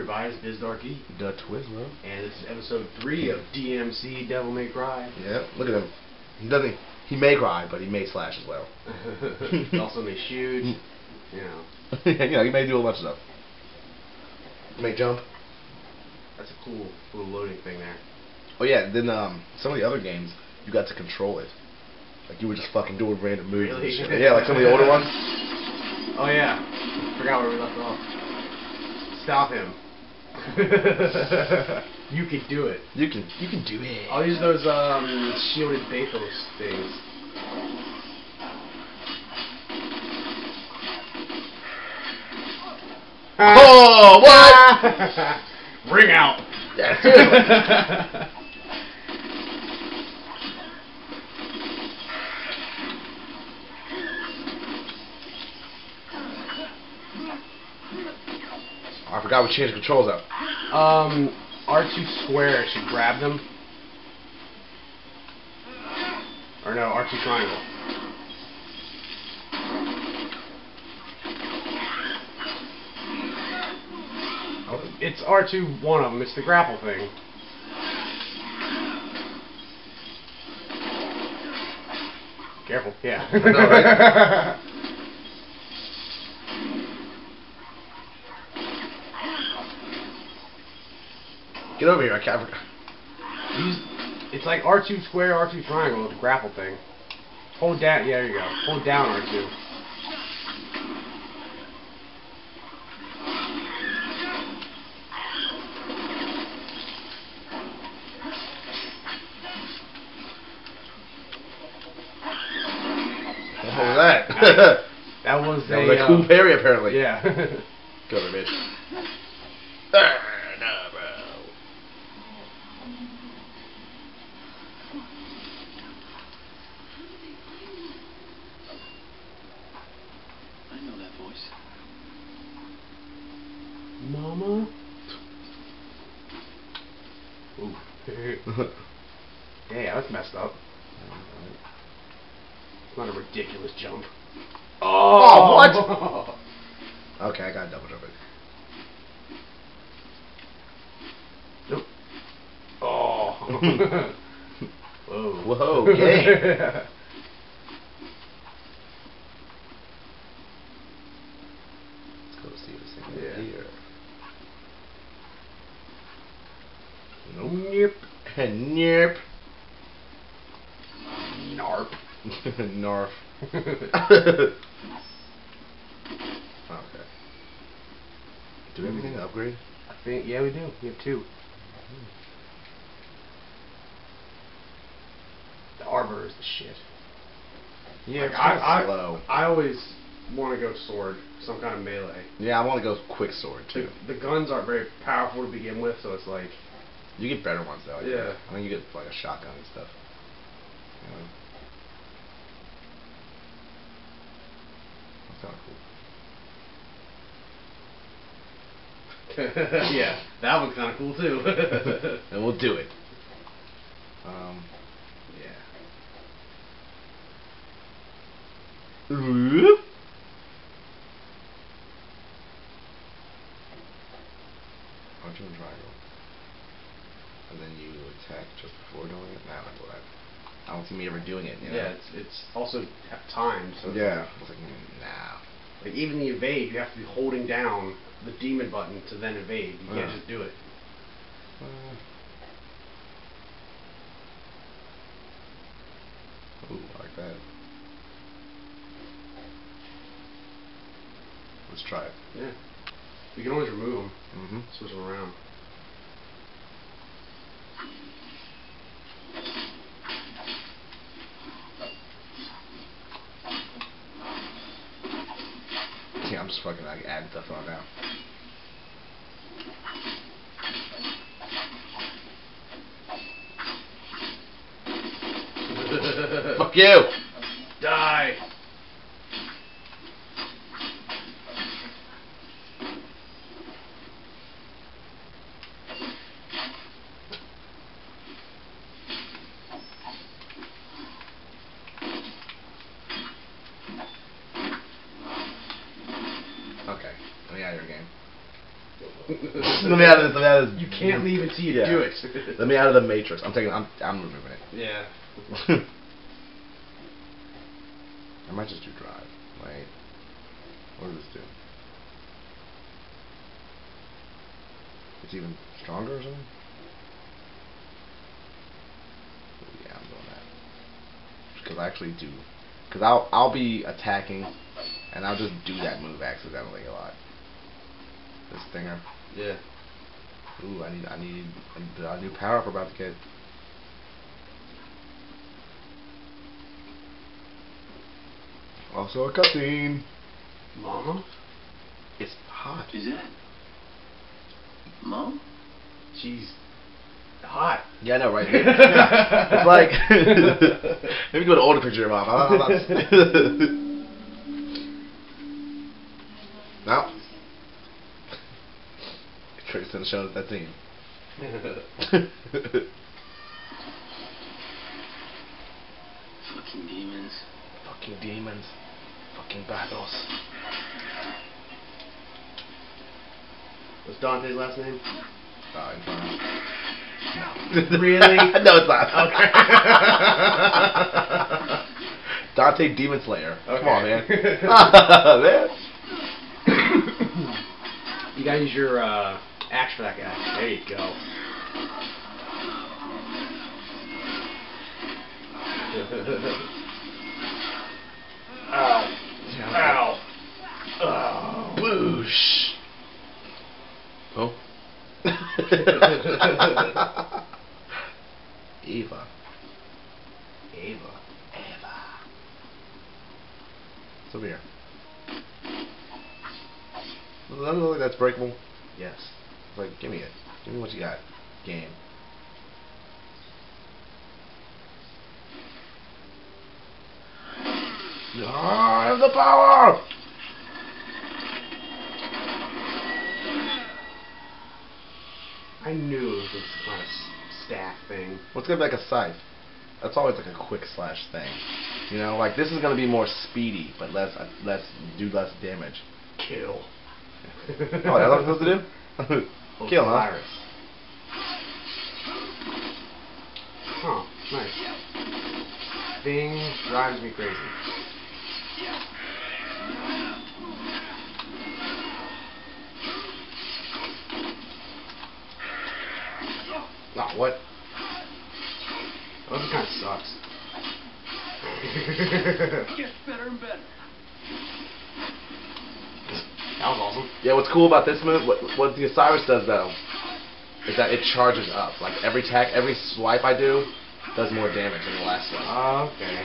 by is Biz Darrkie. DaTwizzla. And this is episode 3 of DMC Devil May Cry. Yeah, look at him. He may cry, but he may slash as well. He also may shoot. You know. Yeah, he may do a bunch of stuff. He may jump. That's a cool little loading thing there. Oh yeah, then some of the other games, you got to control it. Like you were just fucking doing random moves. Really? And shit. Yeah, like some of the older ones. Oh yeah. Forgot where we left off. Stop him. You can do it. You can do it. I'll use those shielded bathos things. Oh, what? Ring out. That's it. I forgot we changed the controls up. R2 square should grab them. Or no, R2 triangle. It's R2 one of them. It's the grapple thing. Careful, yeah. I know, right? Get over here, I can't. It's like R2 square, R2 triangle, the grapple thing. Hold down, yeah, there you go. Hold down R2. What was that? That was a cool parry, apparently. Yeah. Go over, bitch. No, bro. I know that voice. Mama? Ooh. Yeah, that's messed up. It's not a ridiculous jump. Oh, what? Okay, I got double jump it. Nope. Oh. Whoa. Whoa, okay. Let's go see this thing here. Nope. Nope. Narp. Narf. Okay. Do we have anything to upgrade? I think, yeah, we do. We have 2. The arbor is the shit. Yeah, like, it's kind of slow. I always want to go sword, some kind of melee. Yeah, I want to go quick sword too. The guns aren't very powerful to begin with, so it's like. You get better ones though. Yeah. I think you get like a shotgun and stuff. You know? That's kind of cool. Yeah, that one's kind of cool too. And we'll do it. Yeah. Whoop. Punch and triangle. And then you attack just before doing it. Nah, like that. I don't see me ever doing it. You know? Yeah, it's also timed. So yeah. I was like, nah. Like even the evade, you have to be holding down the demon button to then evade. You can't just do it. Ooh, I like that. Let's try it. Yeah. You can always remove them. Mm-hmm. Switch them around. Yeah, I'm just fucking like adding stuff on now. Fuck you! Die! Okay, let me out of your game. Let me out of this. You can't leave until you do it. Let me out of the matrix. I'm removing it. Yeah. I might just do drive. Wait. What does this do? It's even stronger or something? Yeah, I'm doing that. Because I actually do. Because I'll be attacking, and I'll just do that move accidentally a lot. This stinger. Yeah. Ooh, I need a new power up about to get. Also a cutscene. Mama? It's hot. Is it? Mom? She's hot. Yeah, I know, right? It's like maybe go to older picture of your mom. I'm not. No. Tricks in the show that team. Fucking demons. Fucking demons. Fucking battles. What's Dante's last name? Inferno. No. Really? No, it's not. Okay. Dante Demon Slayer. Okay. Come on, man. Man. You gotta use your axe for that guy. There you go. Ow. Ow. Oh. Boosh. Oh. Eva. Ava. It's over here. Doesn't that look like that's breakable? Yes. It's like, give me it. Give me what you got. Game. I have the power! I knew it was this kind of staff thing. Well, it's gonna be like a scythe. That's always like a quick slash thing. You know, like this is gonna be more speedy, but less damage. Kill. Oh, that's what I'm supposed to do? Kill, huh? Virus. Huh, nice. Thing drives me crazy. Oh, what? Oh, this kind of sucks. Gets better and better. That was awesome. Yeah, what's cool about this move, what the Osiris does though, is that it charges up. Like every attack, every swipe I do, does more damage than the last one. Okay.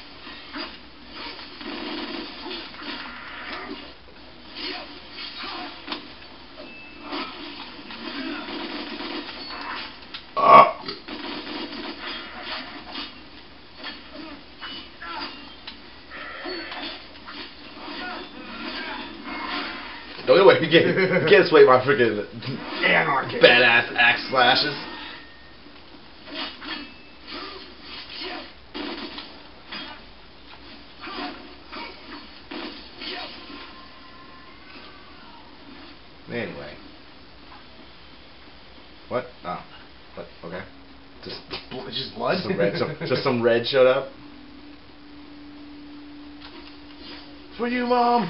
Don't wait, you can't sway my freaking Anarchy. badass axe slashes. Anyway. What? Oh. What? Okay. It's just blood? Just some red showed up. For you, Mom!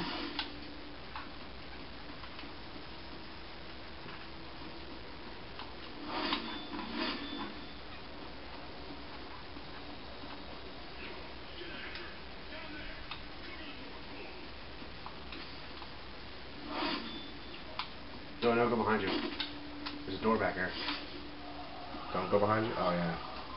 Don't go behind you. There's a door back there. Don't go behind you? Oh, yeah.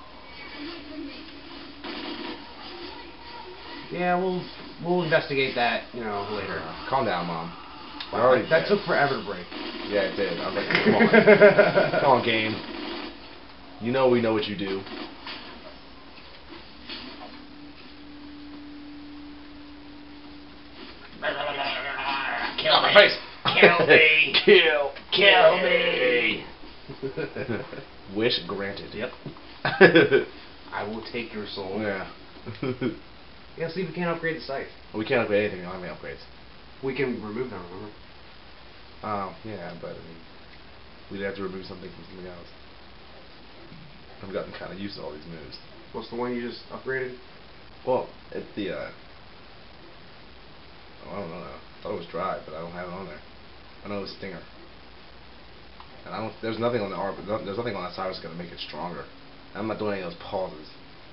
Yeah, we'll investigate that, later. Calm down, Mom. Wow, that took forever to break. Yeah, it did. I was like, come on. Come on, game. You know we know what you do. Kill my face. Kill me. Kill me. Wish granted. Yep. I will take your soul. Yeah. Yeah, see, we can't upgrade the scythe. We can't upgrade anything. We don't have any upgrades. We can remove them, remember? Oh, yeah, but I mean, We'd have to remove something from something else. I've gotten kind of used to all these moves. What's the one you just upgraded? Well, it's the, oh, I don't know. I thought it was Drive, but I don't have it on there. I know it was Stinger. And I don't, there's nothing on the R, but there's nothing on that side that's going to make it stronger. I'm not doing any of those pauses.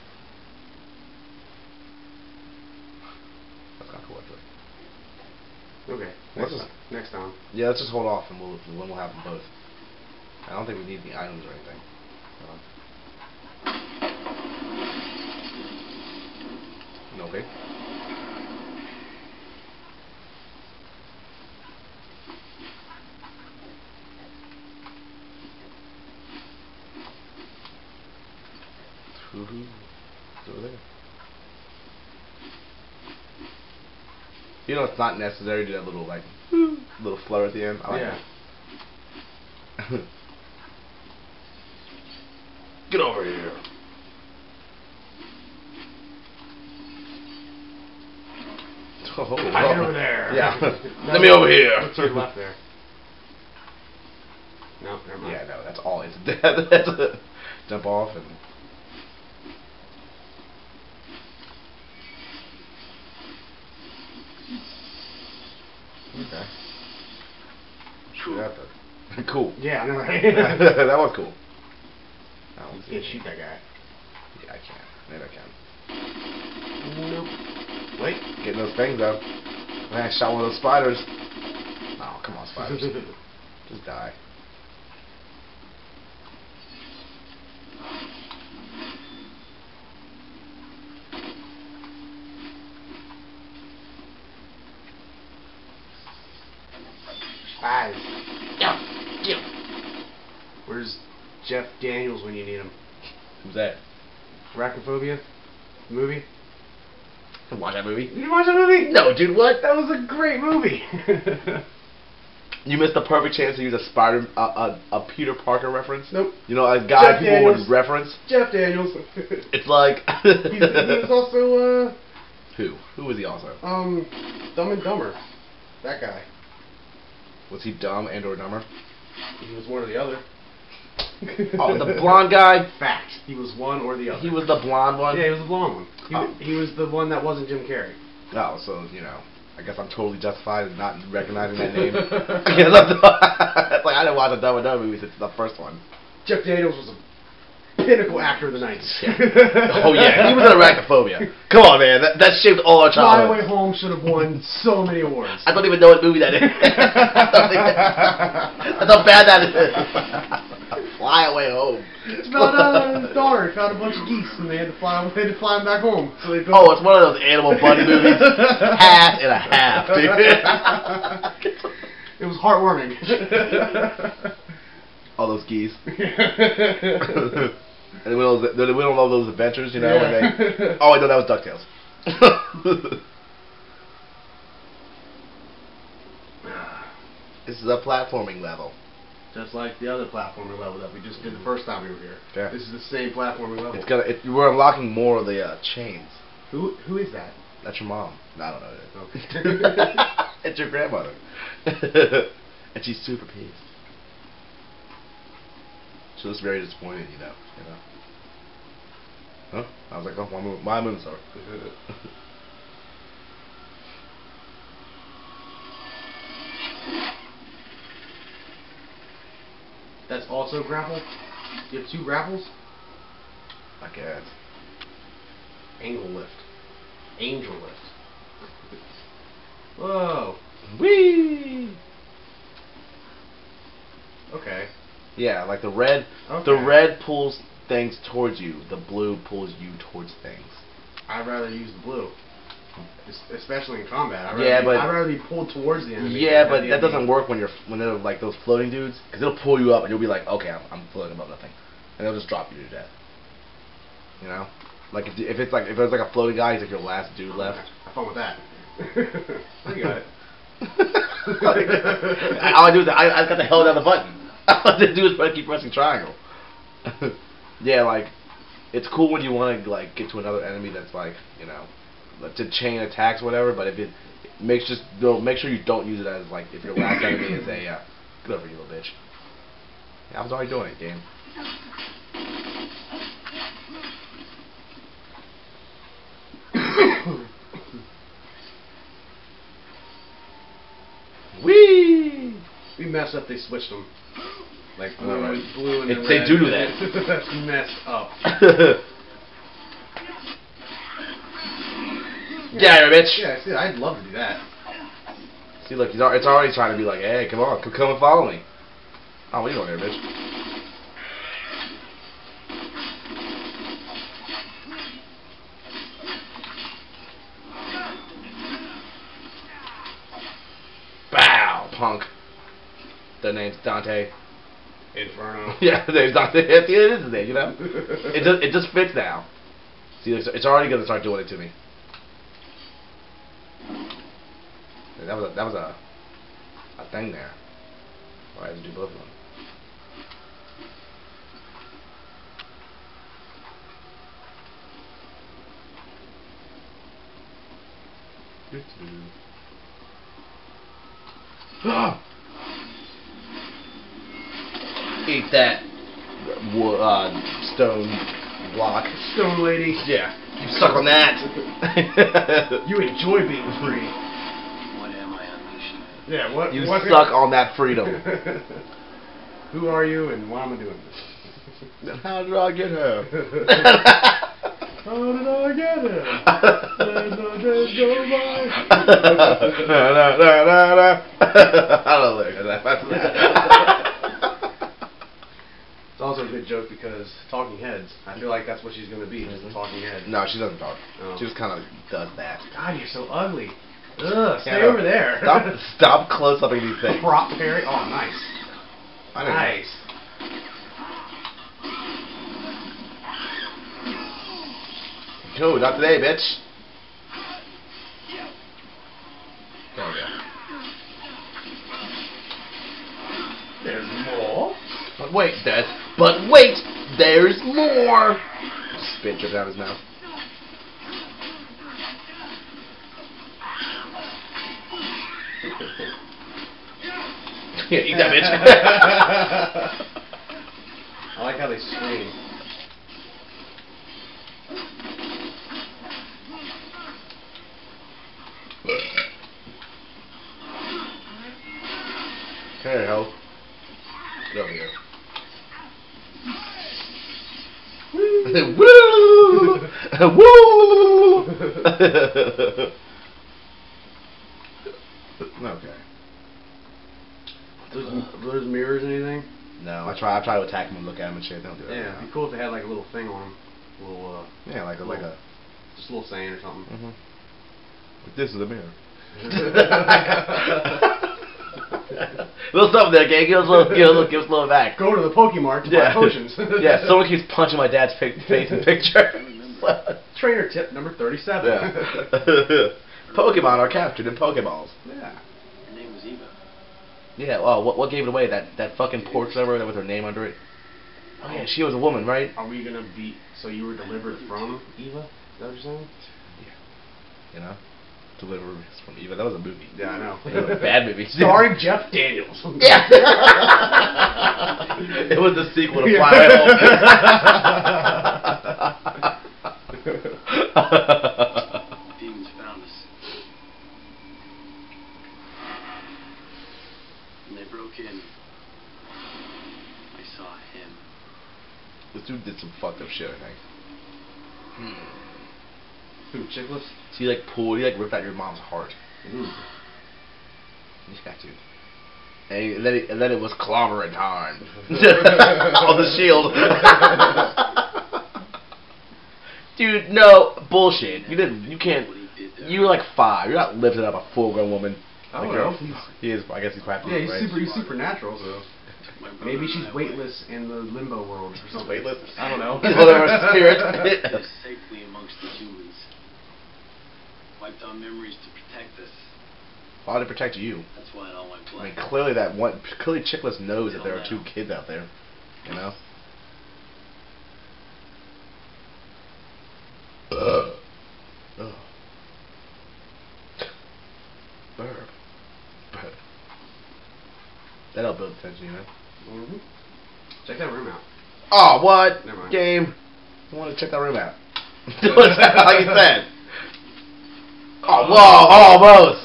That's kind of cool, actually. Okay, next time. Yeah, let's just hold off and we'll have them both. I don't think we need the items or anything. Okay. It's over there. You know, it's not necessary to do that little like little flutter at the end. I like it. Get over here. Oh, Get over there. Yeah. Let me over here. What's to your left there? No, never mind. Yeah, no, that's all. It's that's a jump off and. Okay. Shoot that though. Cool. Yeah, I know, right? That was cool. You can't shoot that guy. Yeah, I can. Maybe I can. Nope. Wait. Getting those things though. Man, I shot one of those spiders. Oh, come on, spiders. Just die. Spies. Where's Jeff Daniels when you need him? Who's that? Arachnophobia? Movie? Watch that movie? You didn't watch that movie? No, dude, what? That was a great movie. You missed the perfect chance to use a Peter Parker reference. Nope. You know, a guy Jeff people Daniels. would reference. Jeff Daniels. It's like he was also Who was he also? Dumb and Dumber. That guy. Was he dumb and or dumber? He was one or the other. Oh, the blonde guy? Fact. He was one or the other. He was the blonde one? Yeah, he was the blonde one. He was the one that wasn't Jim Carrey. Oh, so, you know, I guess I'm totally justified in not recognizing that name. It's like, I didn't watch the Dumb and Dumber movies since the first one. Jeff Daniels was a pinnacle actor of the 90s. Oh, yeah, he was in Arachnophobia. Come on, man, that shaped all our Fly childhood. Away Home should have won so many awards. I don't even know what movie that is. That's how bad that is. Fly Away Home. It's about his daughter found a bunch of geese and they had to fly them back home. So they oh, it's one of those animal bunny movies. Half and a half, dude. It was heartwarming. All those geese. And we don't love those adventures, you know. Yeah. When they, oh, I know that was DuckTales. This is a platforming level. Just like the other platforming level that we just did the first time we were here. Yeah. This is the same platforming level. We're unlocking more of the chains. Who is that? That's your mom. No, I don't know who it is. Okay. It's your grandmother. And she's super pissed. She looks very disappointed, you know. Huh? I was like, oh, my moving star. That's also grapple? You have two grapples? I guess. Angle lift. Angel lift. Whoa. Whee! Okay. Yeah, like the red. Okay. The red pulls things towards you. The blue pulls you towards things. I'd rather use the blue, especially in combat. I'd rather be pulled towards the enemy. Yeah, but that doesn't work when they're like those floating dudes, because they'll pull you up and you'll be like, okay, I'm floating above nothing, and they'll just drop you to death. You know, like if there's like a floating guy, he's like your last dude left. Have fun with that. I got it. All I do is I got the hell down the button. All I have to do is keep pressing triangle. Yeah, like it's cool when you want to like get to another enemy that's like, you know, to chain attacks or whatever. But if it make sure you don't use it as like if your last enemy is a get over here, little bitch. I was already doing it, game. Whee! We messed up. They switched them. Like Alright. blue and They red. do that. That's messed up. Yeah, bitch. Yeah, see, I'd love to do that. See, look, it's already trying to be like, hey, come on, come and follow me. Oh, what are you doing here, bitch? Bow, punk. The name's Dante. Inferno. Yeah, the name's Dante. It is his name, you know? It just fits now. See, it's already going to start doing it to me. That was a thing there. I had to do both of them. Eat that stone block. Stone lady. Yeah, you suck on that. You enjoy being free. What am I unleashing? Yeah, what? You what suck on that freedom. Who are you and why am I doing this? How did I get her? How did I get it? Then the days go by. I don't know that. It's also a good joke because Talking Heads, I feel like that's what she's going to be, just a talking head. No, she doesn't talk. Oh. She just kind of does that. God, you're so ugly. Ugh, stay Yeah, over there. Stop close-upping these things. Prop parry. Oh, nice. I didn't Nice. know. No, not today, bitch. There we go. There's more. But wait, there's more. Spit dripped out of his mouth. Yeah, eat that bitch. I like how they scream. Hey, help. Get over here. Woo! Woo! Okay. Those mirrors or anything? No, I try to attack him and look at him and shit. They don't do that. Yeah, it'd be cool if they had like a little thing on them. A little, Yeah, like a just a little saying or something. Mm-hmm. This is a mirror. Little something there, gang. Give us a little back. Go to the Pokemart to buy potions. Yeah, someone keeps punching my dad's face in picture. Trainer tip number 37. Yeah. Pokemon are captured in Pokeballs. Yeah. Her name was Eva. Yeah, well, what gave it away? That fucking porch over with her name under it? Oh yeah, she was a woman, right? Are we gonna be, so you were delivered from Eva? Is that what you're saying? Yeah. You know? Delivered from Eva. That was a movie. Yeah, I know. It was a bad movie. Starring Jeff Daniels. Yeah. It was the sequel to Fly Away Demons found us. When they broke in, I saw him. This dude did some fucked up shit, I think. Who, Chickless? So he ripped out your mom's heart. Ooh. Yeah, dude. And then it was clobbering time. On the shield. Dude, no bullshit. You can't. You were like 5. You're not lifting up a full-grown woman. I don't Like know. He is. I guess he's practicing. Yeah, right? he's supernatural, so maybe she's weightless in the limbo world or something. Weightless? I don't know. He's one of our spirits. Live safely amongst the humans. Wiped our memories to protect us. Why to protect you? That's why it all went I mean, black. clearly Chickless knows that there are 2 kids out there. You know. Ugh. Burp. That'll build tension, you know. Mm-hmm. Check that room out. Oh, what? Never mind. Game. I want to check that room out. Like you said. Oh, whoa, almost.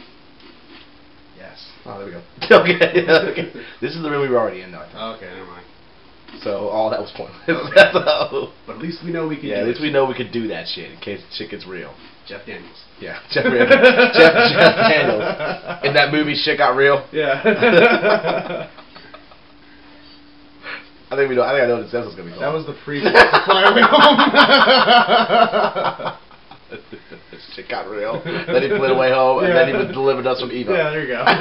Yes. Oh, there we go. Okay. This is the room we were already in, though, I think. Oh, okay, never mind. So all that was pointless. Okay. So, But at least we know we can. yeah, at least we know we could do that shit in case shit gets real. Jeff Daniels. Yeah, Jeff Daniels. In that movie, Shit Got Real. Yeah. I think I know what this episode's gonna be called. That was the prequel to Fly Away Home. Shit got real. Then he flew away home, and then he delivered us from evil. Yeah, there you go.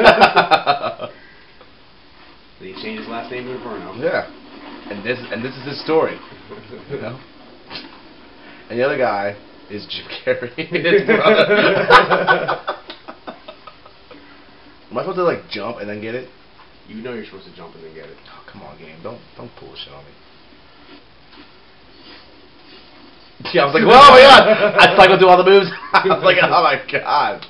Then he changed his last name to Inferno. Yeah, and this is his story. You know. And the other guy is Jim Carrey, his brother. Am I supposed to like jump and then get it? You know you're supposed to jump and then get it. Oh, come on, game. Don't pull shit on me. Yeah, I was like, whoa, oh my god! I cycled through all the moves. I was like, oh my god.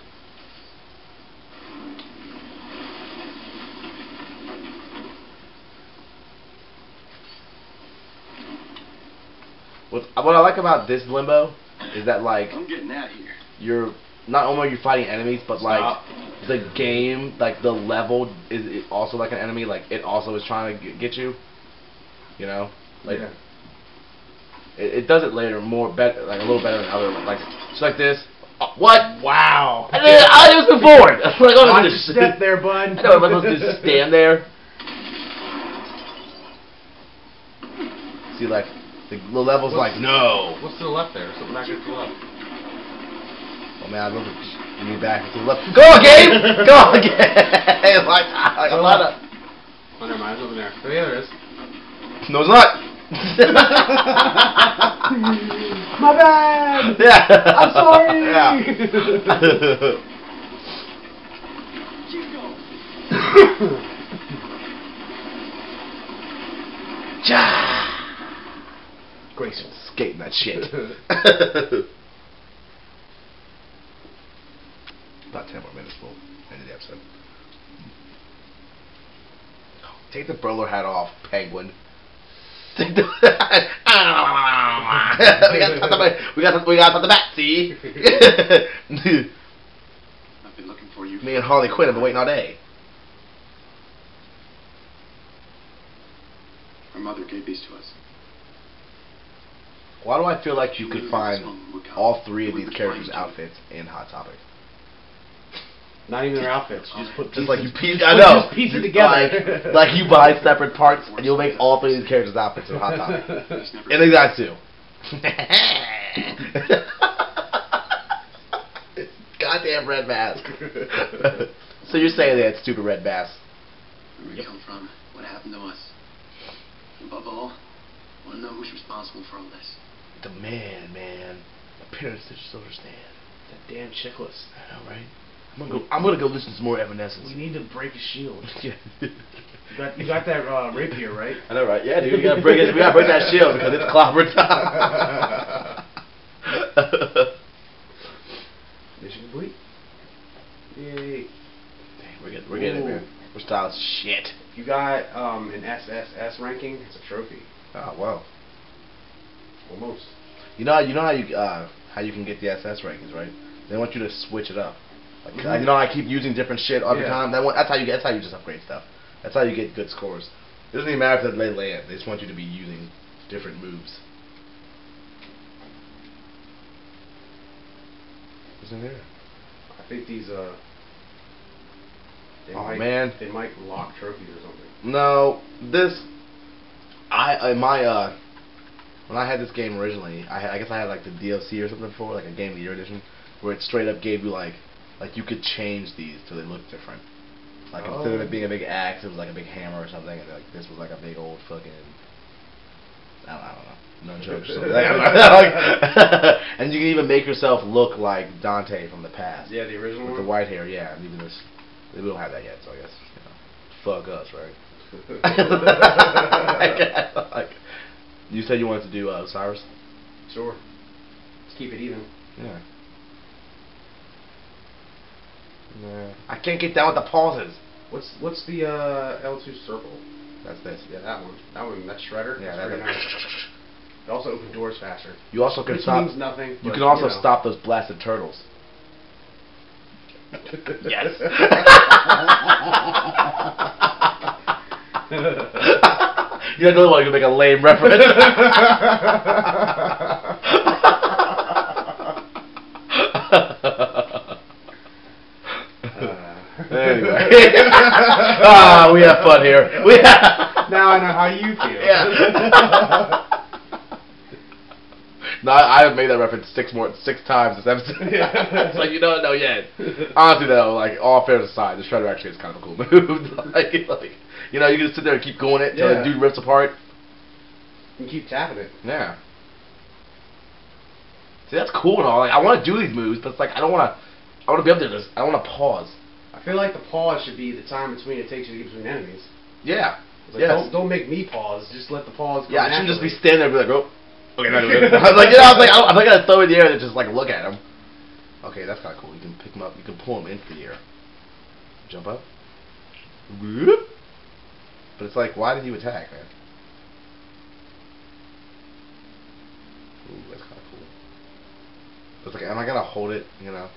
What I like about this Limbo is that like I'm getting out of here. you're not only are you fighting enemies, but like the game, like the level is also like an enemy. Like it also is trying to get you. You know, like yeah. it does it later more better, like a little better than other ones. Like just like this. What? Wow. I was before. Like, oh, Watch your step there, bud. I know. Am I supposed to just stand there? See, like the level's like no. What's to the left there? Something back to the left. Oh man, I love it. You need back to the left. Go again! Go again! like a lot of. Oh, never mind. It's over there. Oh, yeah, there is. No, it's not. My bad. Yeah. I'm sorry. Yeah. Keep going. Grayson skating that shit. About 10 more minutes, we'll end the episode. Take the bowler hat off, penguin. Take the we got the bat, see? I've been looking for you. Me and Harley Quinn have been waiting all day. Our mother gave these to us. Why do I feel like you could find all three of these characters' outfits in Hot Topic? Not even their outfits. You just put Just like you piece, I know. Just piece it together. Like you buy separate parts and you'll make all three of these characters' outfits in Hot Topic. And these guys too. Goddamn red mask. So you're saying that stupid red mask? Where we come from, what happened to us. Above all, I want to know who's responsible for all this. The man. Appearance that you still understand. That damn chickless. I know, right? I'm gonna go listen to some more Evanescence. We need to break his shield. Yeah. You got that rapier, right? I know, right? Yeah, dude. We gotta break that shield because it's clobber time. Mission complete. Yay. Dang, we're getting it, man. We're style as shit. You got an SSS ranking. It's a trophy. Oh wow. Almost. You know how you can get the SS rankings, right? They want you to switch it up. Like, you know, I keep using different shit all the time. That's how you just upgrade stuff. That's how you get good scores. It doesn't even matter if they land. They just want you to be using different moves. What's in there? I think these they might lock trophies or something. No, this when I had this game originally, I guess I had like the DLC or something before, like a Game of the Year edition, where it straight up gave you like you could change these so they look different. Like instead of it being a big axe, it was like a big hammer or something, and like this was like a big old fucking I don't know. No jokes. And you can even make yourself look like Dante from the past. Yeah, the original with one? the white hair, yeah. And even this, we don't have that yet, so I guess fuck us, right? Like, you said you wanted to do Osiris? Sure. Let's keep it even. Yeah. Nah. I can't get down with the pauses. What's the L2 circle? That's this. Yeah, that one. That's Shredder. Yeah, that's that's very nice. It also opens doors faster. You also can Which stop. means nothing. You but, can also you know. stop those blasted turtles. Yes. You know why you can make a lame reference. Anyway. We have fun here. Now I know how you feel. Yeah. No, I have made that reference six times this episode. It's like, you don't know yet. Honestly though, like, all affairs aside, the Shredder actually is kind of a cool move. like, you know, you can just sit there and keep going it till the dude rips apart. You keep tapping it. Yeah. See, that's cool and all. Like, I want to do these moves, but it's like I want to be able to do this. I want to pause. I feel like the pause should be the time between it takes you to get between enemies. Yeah. Like, don't make me pause. Just let the pause go. Yeah, I shouldn't just be standing there and be like, oh, okay, not good. I was like, you know, I'm not gonna throw it in the air and just like look at him. Okay, that's kind of cool. You can pick him up. You can pull him into the air. Jump up. Whoop. But it's like, why did you attack, man? Ooh, that's kind of cool. But it's like, am I gonna hold it? You know.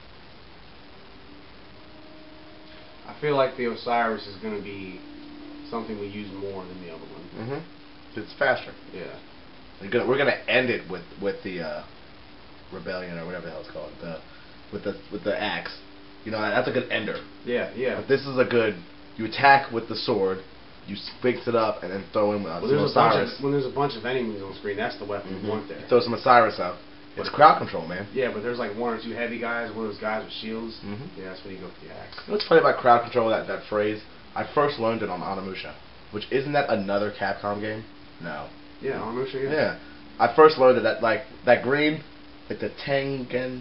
I feel like the Osiris is going to be something we use more than the other one. Mm-hmm. It's faster. Yeah. We're gonna end it with the rebellion or whatever the hell it's called. With the axe. You know, that's a good ender. Yeah, yeah. But this is a good. You attack with the sword. You fix it up and then throw in some Osiris. When there's a bunch of enemies on the screen, that's the weapon you want there. Throw some Osiris out. It's crowd control, man. Yeah, but there's like one or two heavy guys, one of those guys with shields. Yeah, that's when you go for the axe. You know what's funny about crowd control, that phrase? I first learned it on Onimusha. Which, isn't that another Capcom game? No. Yeah, Onimusha, yeah. Yeah. I first learned that green, like the Tengen...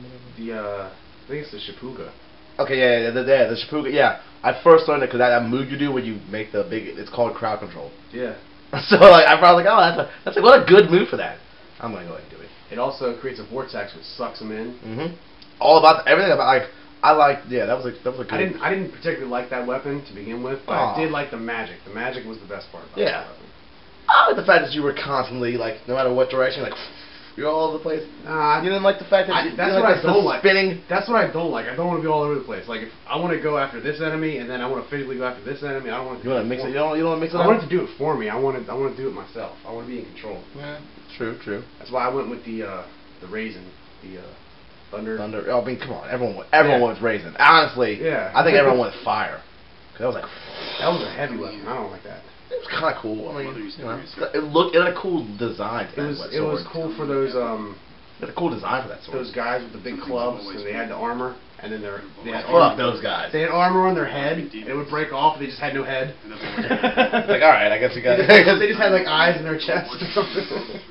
I think it's the Shipuga. Okay, yeah, the Shipuga, yeah. I first learned it because that move you do when you make the big... It's called crowd control. Yeah. So, like, I probably like, oh, that's like, what a good move for that. I'm going to go ahead and do it. It also creates a vortex which sucks them in. All about everything about like I liked. Yeah, that was a good. I didn't particularly like that weapon to begin with, but I did like the magic. The magic was the best part about that weapon. I like the fact that you were constantly like, no matter what direction, like you're all over the place. You didn't like the fact that that's what I don't like. Spinning. That's what I don't like. I don't want to be all over the place. Like if I want to go after this enemy and then I want to physically go after this enemy, I don't want to. You want to mix it. You don't want to mix it. I want it to do it for me. I want to do it myself. I want to be in control. Yeah, true. That's why I went with the raisin, the thunder. Thunder. Oh, I mean, come on, everyone wants raisin. Honestly, I think everyone wants fire. Cause I was like, that was a heavy weapon. I don't like that. It was kind of cool. I mean, you know, it had a cool design. It was cool for those. It had a cool design for that sword. Those guys with the big clubs, and they had the armor, and then they had fuck those guys. They had armor on their head, and it would break off, and they just had no head. It's like, all right, I guess you got. They just had like eyes in their chest or something.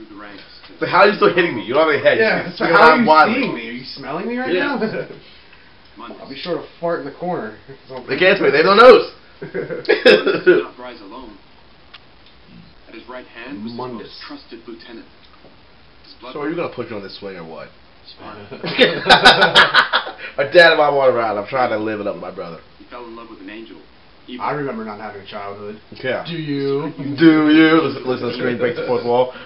So how are you still hitting me? You don't have any head. Yeah. So how are you seeing me? Are you smelling me right now? I'll be sure to fart in the corner. They can't smell me. They have no nose. Not rise alone. At his right hand was his most trusted lieutenant. So are you gonna put you on this swing or what? My dad and mom weren't around. I'm trying to live it up with my brother. He fell in love with an angel. I remember not having a childhood. Yeah. Do you? Do you? Listen to the screen, break the fourth wall.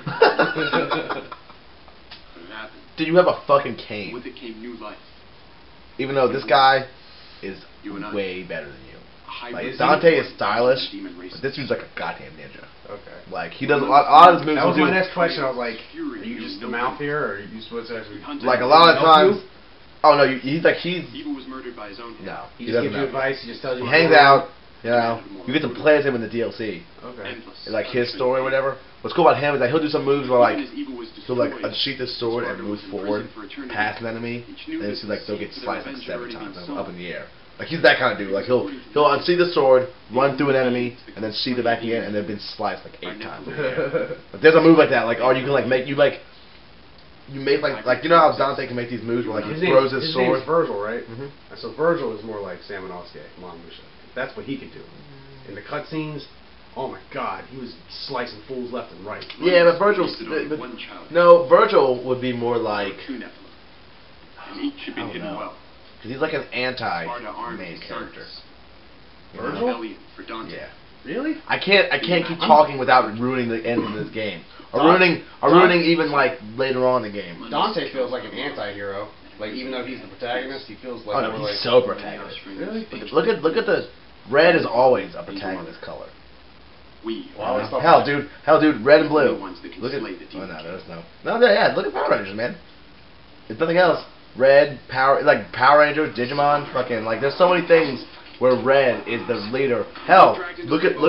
Dude, you have a fucking cane. With it came new life. Even though this guy is way better than you. Like, Dante is stylish, but this dude's like a goddamn ninja. Okay. Like, he does a lot of his moves. That was my next question. I was like, are you just the mouth here, or are you supposed to actually... Like, a lot of times... Oh, no, he's... Evil was murdered by his own hand. No, he just gives you advice, he just tells you... He hangs out, you know. You get to play as him in the DLC. Okay. Like, his story or whatever. What's cool about him is that he'll do some moves where, like, he'll, like, unsheath his sword and move forward past an enemy, and then like, they'll get sliced like 7 times up in the air. Like, he's that kind of dude. Like, he'll unsheath the sword, run through an enemy, and then sheath it back again, and then been sliced like 8 times in the air. But there's a move like that, like, or you can, like, you make, like, you know how Dante can make these moves where, like, he throws his sword? His name's Virgil, right? So Virgil is more like Samanosuke from Onimusha. That's what he could do. In the cutscenes, oh my god, he was slicing fools left and right. Yeah, but Virgil's... No, Virgil would be more like... And each should be hidden well. Because he's like an anti-main character. Virgil? For Dante. Yeah. Really? I can't keep talking without ruining the end of this game. Or ruining even like later on in the game. Dante feels like an anti-hero. Like even though he's the protagonist, he feels like Oh no, more he's like so protagonist. Really? Look at the red is always a protagonist color. Hell, dude, red and blue. Look at oh no, there's no. Yeah, look at Power Rangers, man. It's nothing else. Red, Power Rangers, Digimon, fucking like. There's so many things where red is the leader. Hell, look at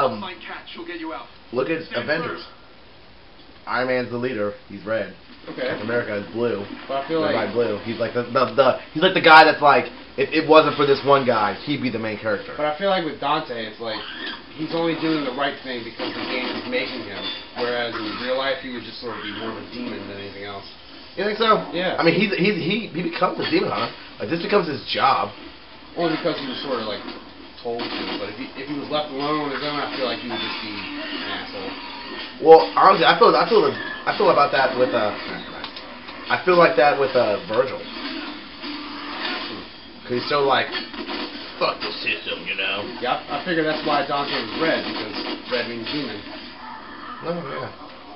Avengers. Iron Man's the leader. He's red. Okay. Captain America is blue. But I feel like blue. He's like he's like the guy that's like, if it wasn't for this one guy, he'd be the main character. But I feel like with Dante, it's like he's only doing the right thing because the game is making him. Whereas in real life, he would just sort of be more of a demon than anything else. You think so? Yeah. I mean, he becomes a demon hunter. Like this becomes his job. Only because he was sort of like told to. But if he was left alone on his own, I feel like he would just be an asshole. Well, honestly, I feel about that with I feel like that with Virgil. Cause he's so like, fuck the system, you know. Yeah, I figure that's why Dante was red, because red means demon. Oh yeah.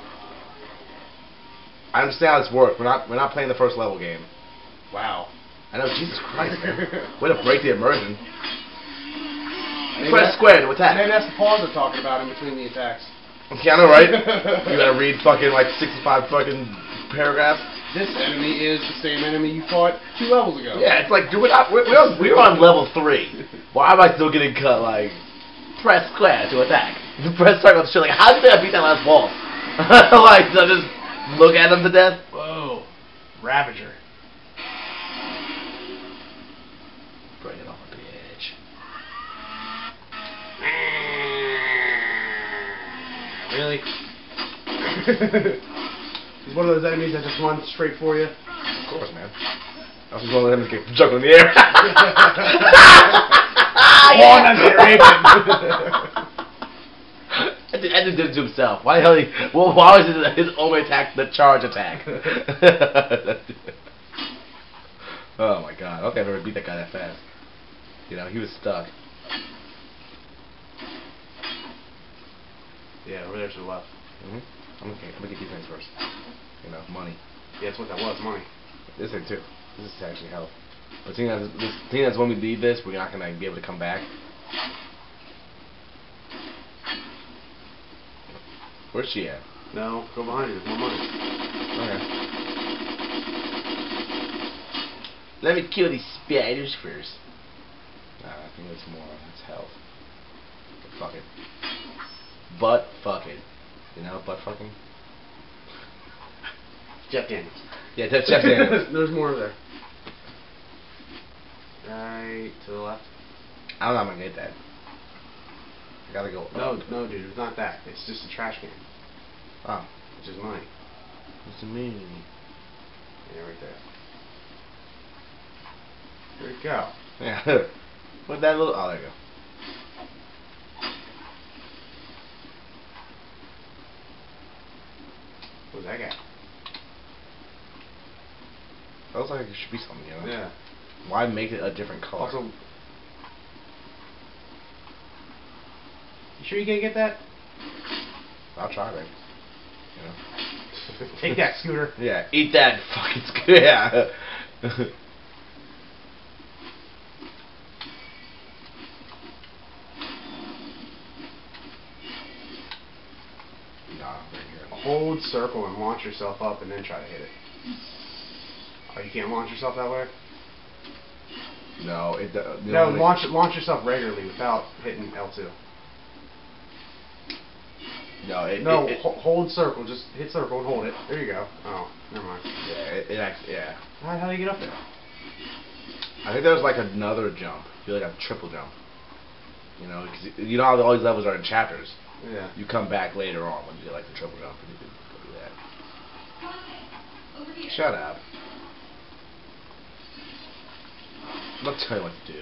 I understand how this works. We're not playing the first level game. Wow. I know, Jesus Christ, man. Way to break the immersion. Maybe Press square to attack. Maybe that's the pause they're talking about in between the attacks. Yeah, I know, right? You gotta read fucking like 65 fucking paragraphs. This enemy is the same enemy you fought 2 levels ago. Yeah, it's like, dude, we're on level 3. Why am I still getting cut? Like, press square to attack. Press circle to shit. Like, how did I beat that last boss? Like, so just look at him to death. Whoa, Ravager. Bring it on, bitch. Really? He's one of those enemies that just runs straight for you. Of course, man. I was one of them that get juggling in the air. And did it to himself. Why the hell why was his only attack the charge attack? Oh my god. I don't think I've ever beat that guy that fast. You know, he was stuck. Yeah, over there to the left. I'm gonna get these things first. You know, money. Yeah, that's what that was, money. This thing too. This is actually health. But seeing as when we leave this, we're not gonna be able to come back. Where's she at? No, go behind her. There's more money. Okay. Let me kill these spiders first. Nah, I think it's more. It's health. But fuck it. Butt fucking. You know, butt fucking? Jeff Daniels. Yeah, that's Jeff Daniels. There's more there. Right to the left. I don't know how I'm gonna get that. I gotta go. No, dude, it's not that. It's just a trash can. Oh. Which is mine. What's it mean? Yeah, right there. There you go. Yeah. What that little? Oh, there you go. What's that guy? That looks like it should be something, you know? Yeah. Why make it a different color? Also, you sure you can't get that? I'll try that. You know? Take that, Scooter. Yeah, eat that fucking Scooter. Yeah. Hold circle and launch yourself up and then try to hit it. Oh, you can't launch yourself that way? No, no, launch yourself regularly without hitting L2. No, hold circle. Just hit circle and hold it. There you go. Oh, never mind. Yeah, yeah. How do you get up there? I think there was like another jump. Feel like a triple jump. You know, because you know how all these levels are in chapters. Yeah. You come back later on when you get like the triple jump and you can go do that. Shut up. I'm not telling you what to do.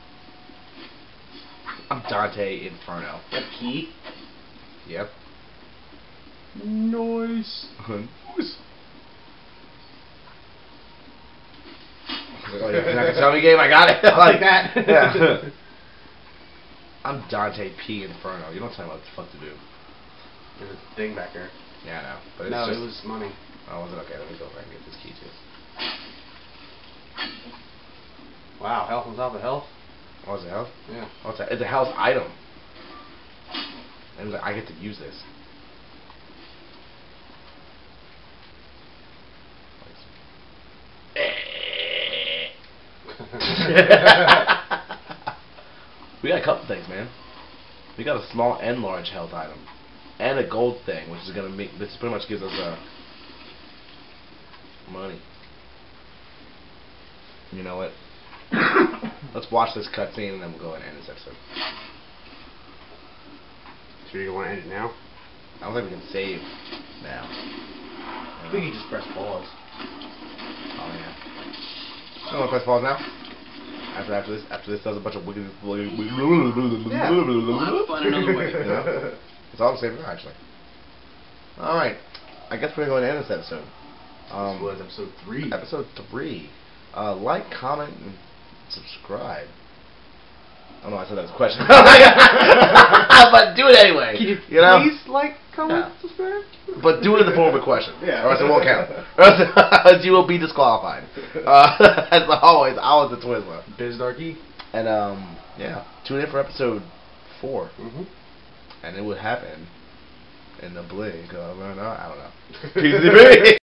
I'm Dante Inferno. That key? Yep. Noise. Noise. Oh, yeah, you're not gonna tell me game, I got it. Like that. Yeah. I'm Dante P. Inferno. You don't tell me what the fuck to do. There's a thing back there. Yeah, I know. But No, it's it just, was money. Oh, was it? Okay, let me go back and get this key too. Wow, health on top of health? Oh, is it health? Yeah. Oh, it's a health item. And I get to use this. We got a couple things, man. We got a small and large health item. And a gold thing, which is gonna make this pretty much gives us money. You know what? Let's watch this cutscene and then we'll go and end this episode. Sure you don't want to end it now? I don't think we can save now. I think you just press pause. Oh yeah. I don't want to press pause now. After this does a bunch of wiggly. Yeah. We'll have fun another way. You know? It's all the same now, actually. All right. I guess we're going to end this episode. This was episode 3. Episode 3. Like, comment, and subscribe. I don't know. I said that was a question. But do it anyway. Can you know? please like, comment, Yeah. subscribe? But do it in the form of a question. Yeah. Or else it won't count. Or else you will be disqualified. As always, I was DaTwizzla. Biz Darrkie. And, yeah. Tune in for episode 4. Mm-hmm. And it would happen in the blink of an eye. I don't know. PCB!